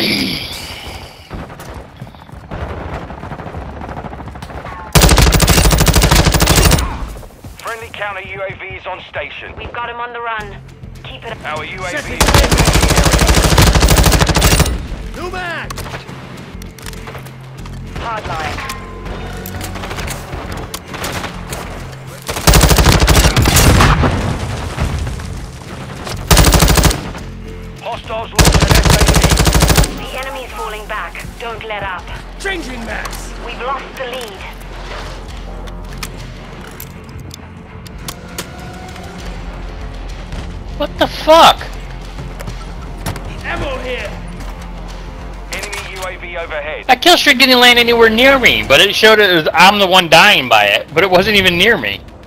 Friendly counter UAV is on station. We've got him on the run. Keep it. Our UAV is New man! Hardline. Hostiles launched an SAE. The enemy's falling back. Don't let up. Changing max! We've lost the lead. What the fuck? Ammo here! Enemy UAV overhead. That kill streak didn't land anywhere near me, but it showed I'm the one dying by it, but it wasn't even near me.